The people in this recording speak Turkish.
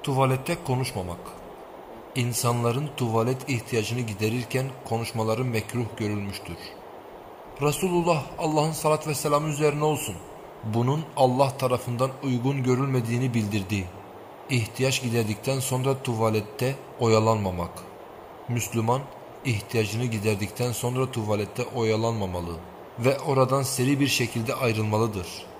Tuvalette konuşmamak. İnsanların tuvalet ihtiyacını giderirken konuşmaları mekruh görülmüştür. Resulullah Allah'ın salat ve selamı üzerine olsun, bunun Allah tarafından uygun görülmediğini bildirdi. İhtiyaç giderdikten sonra tuvalette oyalanmamak. Müslüman, ihtiyacını giderdikten sonra tuvalette oyalanmamalı ve oradan seri bir şekilde ayrılmalıdır.